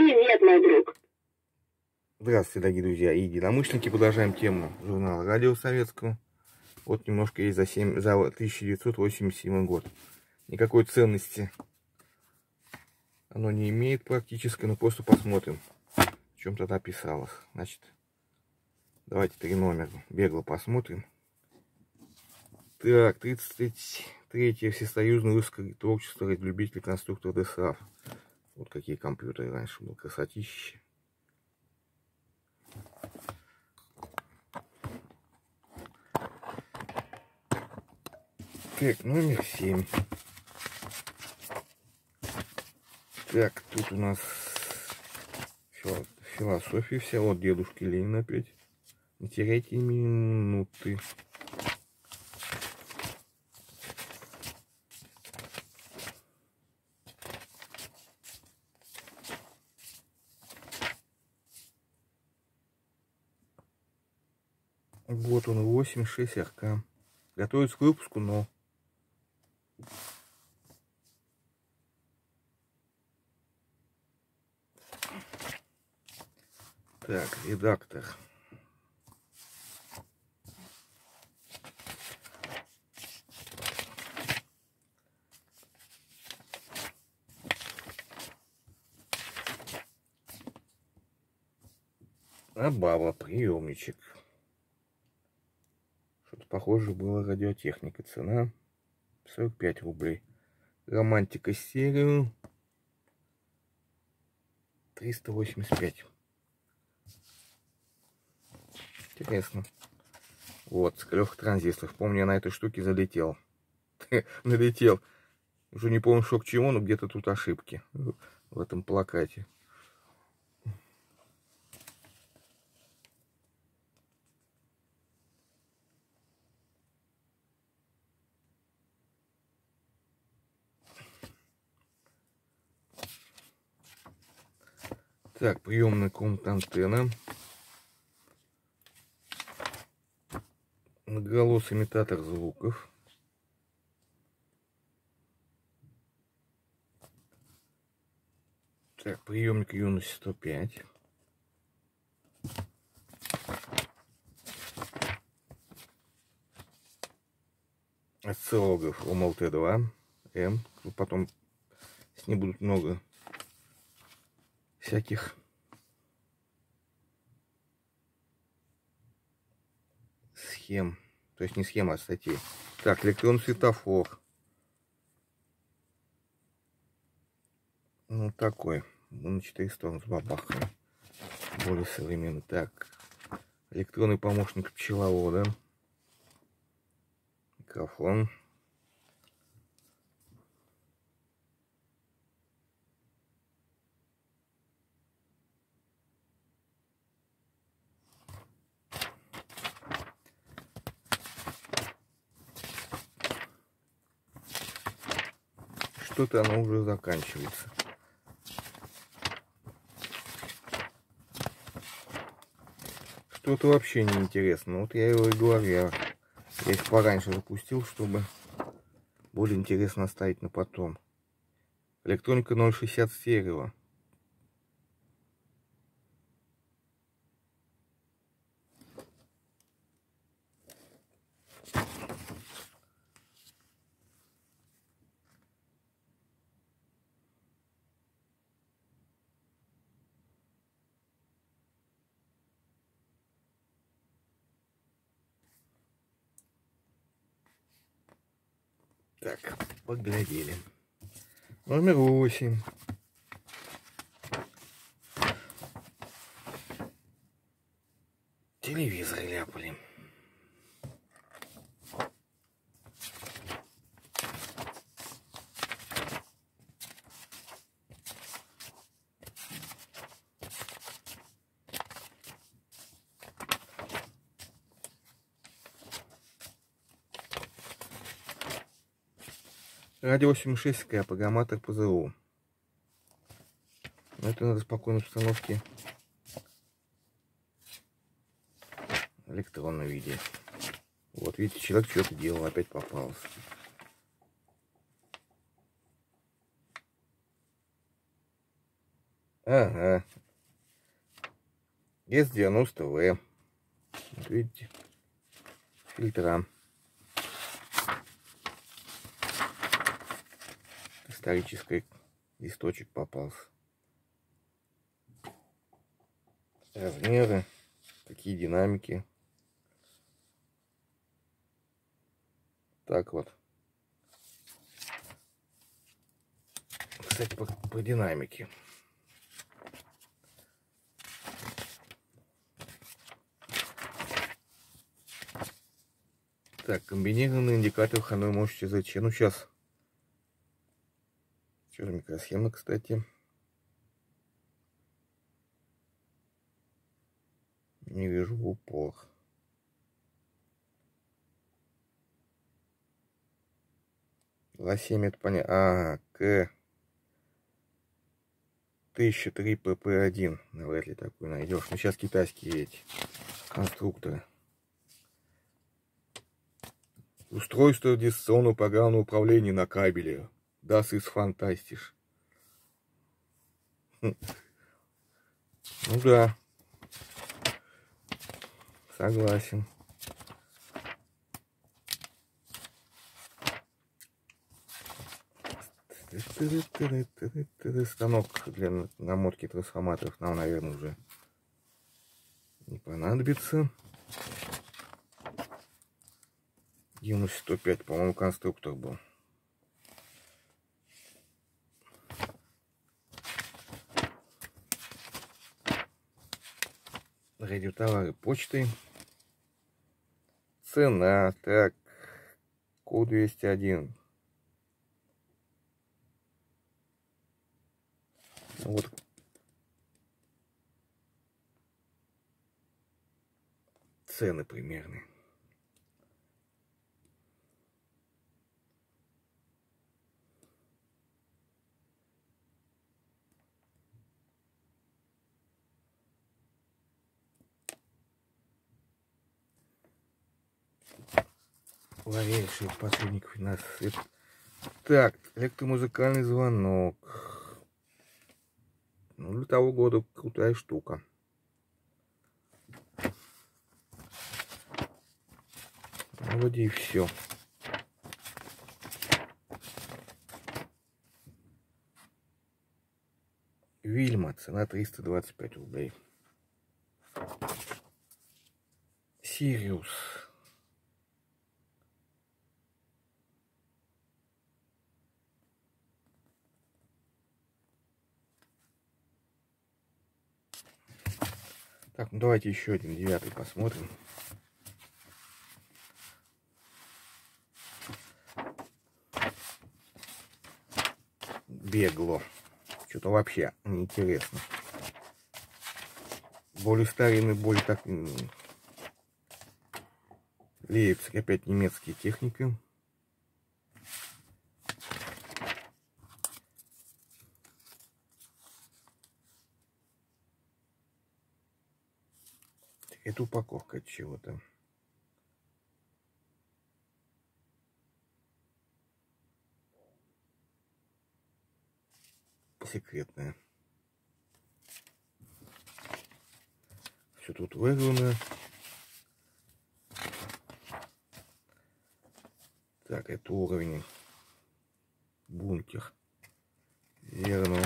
Привет, мой друг. Здравствуйте, дорогие друзья и единомышленники. Продолжаем тему журнала «Радио Советского». Вот немножко есть за 1987 год. Никакой ценности оно не имеет практически, но просто посмотрим, в чем тогда писалось. Значит, давайте 3 номера бегло посмотрим. Так, 33-е Всесоюзное русское творчество любителей конструкторов ДСАФ. Вот какие компьютеры раньше были, красотищи. Так, номер 7. Так, тут у нас философия вся. Вот дедушки Ленина опять. Не теряйте минуты. Вот он, 8.6 РК. Готовится к выпуску, но... Так, редактор. Абава, приемничек. Что-то похоже было радиотехника. Цена 45 рублей. Романтика стерео 385. Интересно. Вот, с 3 транзисторов. Помню, я на этой штуке залетел. Налетел. Уже не помню, что к чему, но где-то тут ошибки в этом плакате. Так, приемная комната, антенна. Многоголосый имитатор звуков. Так, приемник юности 105. Осциллограф ОМЛТ-2 М. Потом с ней будут много всяких схем. То есть не схема, а статей. Так, электронный светофор. Ну, такой. На 4 стороны с бабахом. Более современный. Так, электронный помощник пчеловода. Микрофон. Что-то оно уже заканчивается. Что-то вообще не интересно. Вот я его и говорю. Я их пораньше запустил, чтобы более интересно оставить на потом. Электроника 060 стерео. Так, поглядели. Номер 8. Телевизор ляпали. Радио 86К, программатор ПЗУ. Но это надо в спокойной обстановке электронно видеть. Вот видите, человек что-то делал, опять попался. Ага. С-90В. Вот видите? Фильтра. Исторический листочек попался. Размеры. Такие динамики. Так вот. Кстати, по динамике. Так, комбинированный индикатор входной мощности ЗЧ. Ну, сейчас. Что за микросхема, кстати? Не вижу в упор. ЛА-7 это понятно. К 1003 ПП1. Навряд ли такой найдешь. Но сейчас китайские эти конструкторы. Устройство дистанционного программного управления на кабеле. Das ist fantastisch. Ну да. Согласен. Станок для намотки трансформаторов нам, наверное, уже не понадобится. 9105, по-моему, конструктор был. Радиотовары почты. Цена. Так. Q201. Вот. Цены примерные. Ловейший посредников нас. Так, электромузыкальный звонок. Ну, для того года крутая штука. Вроде и все. Вильма, цена 325 рублей. Сириус. Так, ну давайте еще один 9 посмотрим. Бегло. Что-то вообще неинтересно. Более старинный, более так... Лейпциг, опять немецкие техники. Это упаковка от чего-то. Секретная. Все тут вырвано. Так, это уровень. Бункер. Верно.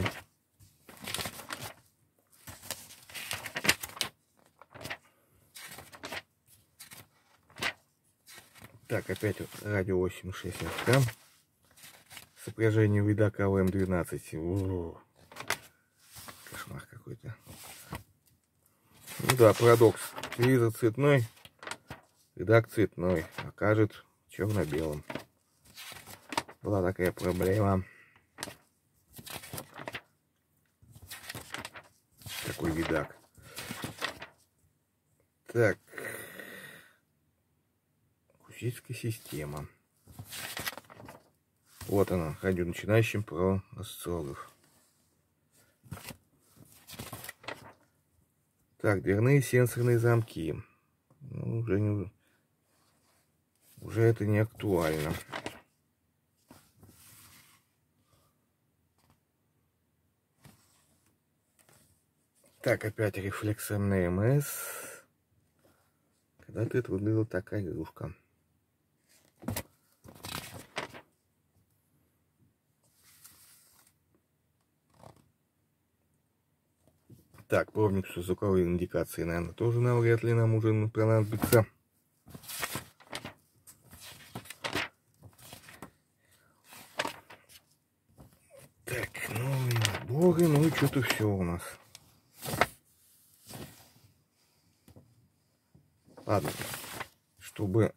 Так, опять радио 86 ФК. Сопряжение вида КВМ-12. Кошмар какой-то. Ну да, парадокс. Телевизор цветной, редак цветной, окажет черно-белым. Была такая проблема. Такой видак. Так. Акустическая система. Вот она, радио начинающим про астрологов. Так, дверные сенсорные замки. Ну, уже это не актуально. Так, опять рефлекс МНМС. Когда-то это выглядела такая игрушка. Так, пробник с звуковой индикацией, наверное, тоже навряд ли нам уже понадобится. Так, новые наборы, ну и что-то все у нас. Ладно, чтобы,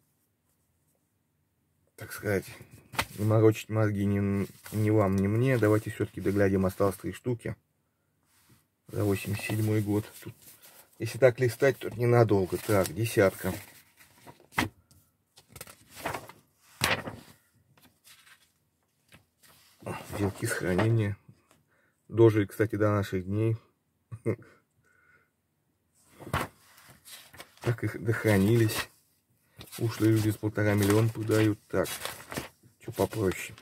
так сказать, не морочить мозги ни вам, ни мне, давайте все-таки доглядим, осталось 3 штуки за 87 год. Тут, если так листать, то ненадолго. Так, десятка. Вилки с хранения. Дожили, кстати, до наших дней. Так их дохранились. Ушли люди с 1,5 миллиона продают. Так, что попроще.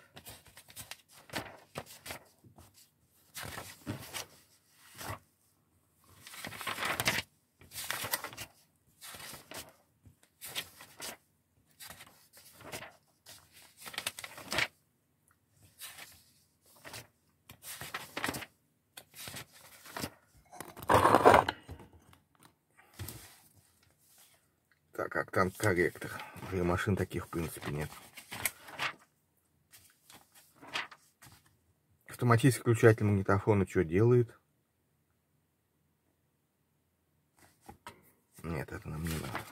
Так, октант корректор. Уже машин таких в принципе нет. Автоматический включатель магнитофона что делает? Нет, это нам не надо.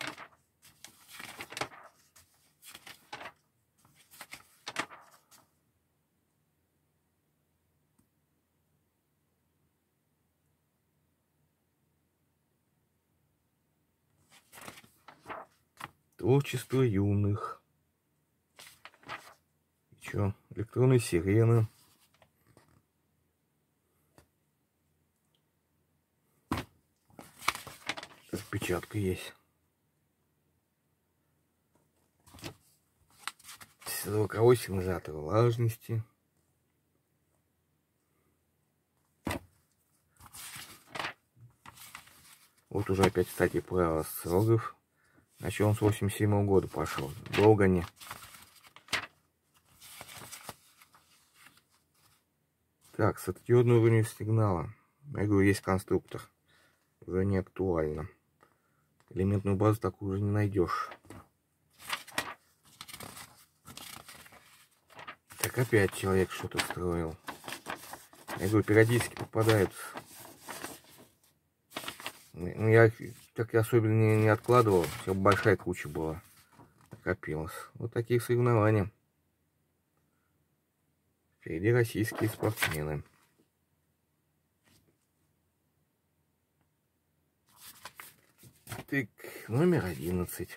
Творчество юных. И чё? Электронные сирены. Распечатка есть. Звуковой сигнализатор влажности. Вот уже опять, кстати, правило сроков. Значит, он с 87 года пошел. Долго не. Так, светодиодный уровень сигнала. Я говорю, есть конструктор. Уже не актуально. Элементную базу такую уже не найдешь. Так, опять человек что-то строил. Я говорю, периодически попадаются. Ну, я так особенно не откладывал. Все большая куча была. Накопилась. Вот такие соревнования. Впереди российские спортсмены. Так, номер 11.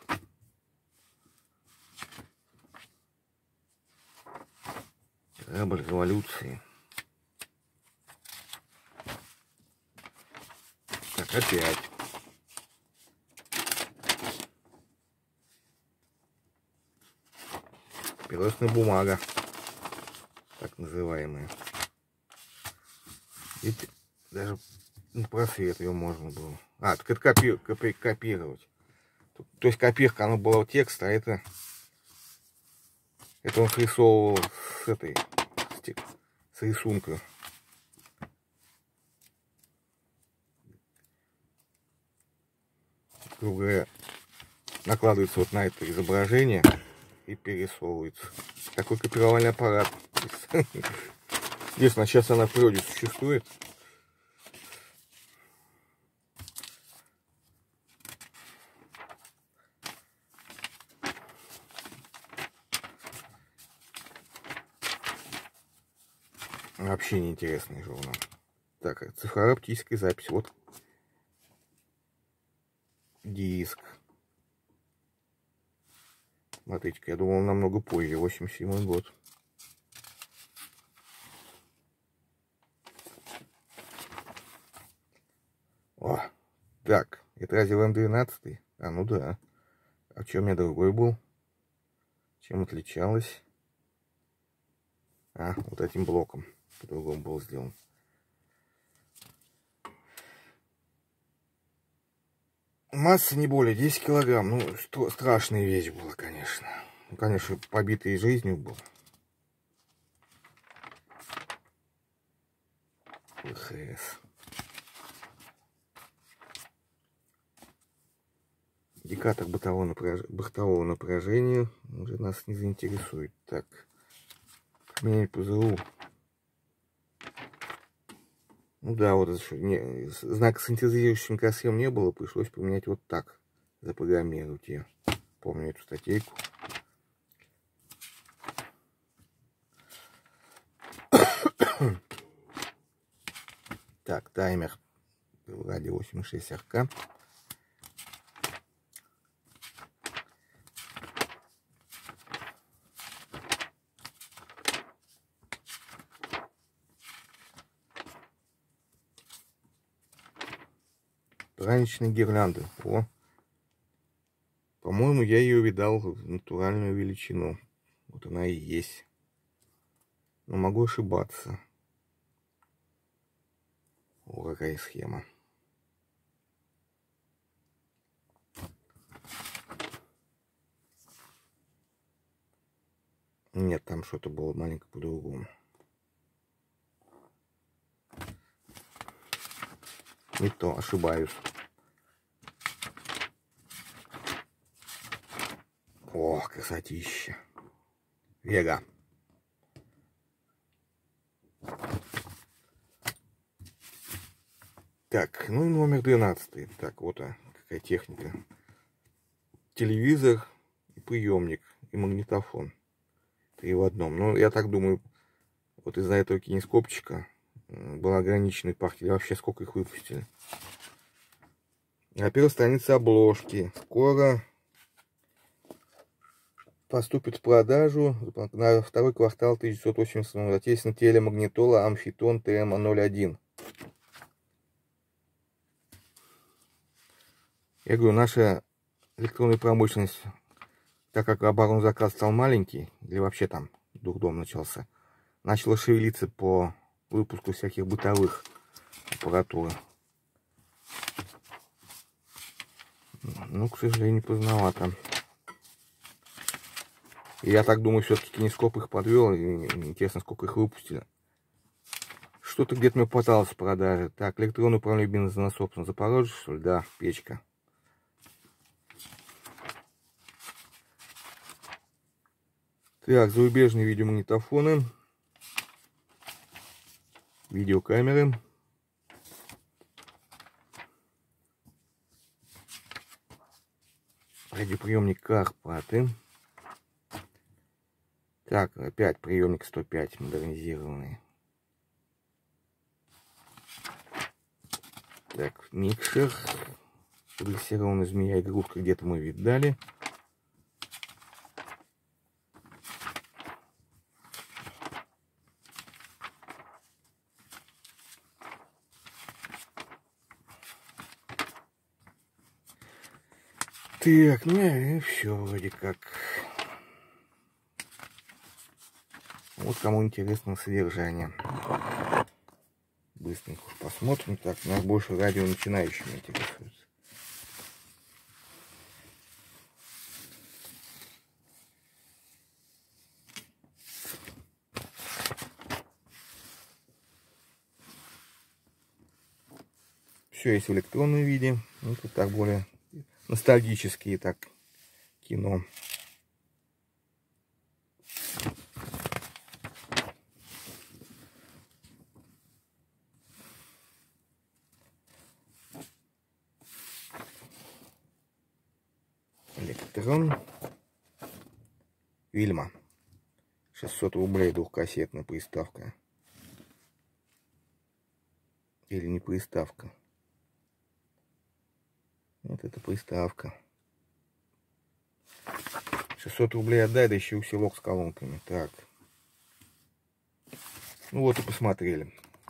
Корабль революции. Так, опять. Папиросная бумага. Так называемая. Видите, даже просвет ее можно было. А, так это копировать. То есть копирка, она была у текста, а это он срисовывал с этой, с рисунка. Грубо говоря, накладывается вот на это изображение и перерисовывается. Такой копировальный аппарат. Интересно, сейчас она в природе существует? Вообще неинтересный журнал. Так, цифровая оптическая запись. Вот диск. Смотрите-ка, я думал намного позже, 87 год. О, так, это разве М12? А, ну да. А что у меня другой был? Чем отличалось? А, вот этим блоком. По-другому был сделан. масса не более 10 килограмм. Ну, что, страшная вещь была, конечно. Ну, конечно, побитый жизнью был. ВХС. Индикатор бортового напряжения уже нас не заинтересует. Так, поменять ПЗУ. Ну да, вот знак синтезирующим кассем не было, пришлось поменять вот так. Запрограммировать ее. Помню эту статейку. Так, таймер ради 86 РК. Праздничная гирлянда. О, по-моему, я ее видал в натуральную величину. Вот она и есть. Но могу ошибаться. О, какая схема. Нет, там что-то было маленько по-другому. Не то, ошибаюсь. О, красотища. Вега. Так, ну и номер 12. Так, вот какая техника. Телевизор, и приемник, и магнитофон. 3 в одном. Ну, я так думаю, вот из-за этого кинескопчика был ограниченный парк. Или вообще сколько их выпустили. На первой странице обложки. Скоро поступит в продажу на второй квартал 1980. Отечественная телемагнитола Амфитон ТМ-01. Я говорю, наша электронная промышленность, так как оборонзаказ стал маленький, или вообще там дурдом начался, начала шевелиться по выпуску всяких бытовых аппаратуры. Ну, к сожалению, поздновато. Я так думаю, все-таки кинескоп их подвел. И интересно, сколько их выпустили. Что-то где-то мне попадалось в продаже. Так, электронное управление бензонасосом. Запорожье, что ли? Да, печка. Так, зарубежные видеомагнитофоны. Видеокамеры. Радиоприемник Карпаты. Так, опять приемник 105 модернизированный. Так, микшер. Дрессированная змея игрушка где-то мы видали. Так, ну и все вроде как. Вот кому интересно содержание. Быстренько уж посмотрим. Так, нас больше радио начинающим интересует. Все есть в электронном виде. Ну, тут так более ностальгические так кино. Электрон. Вильма. 600 рублей двухкассетная приставка. Или не приставка. Вот это приставка. 600 рублей отдай, да еще усилок с колонками. Так. Ну вот и посмотрели.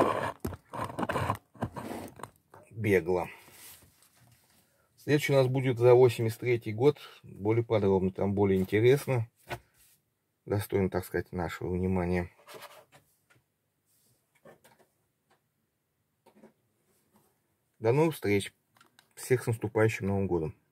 Бегло. Следующий у нас будет за 83 год. Более подробно, там более интересно. Достойно, так сказать, нашего внимания. До новых встреч. Всех с наступающим Новым годом!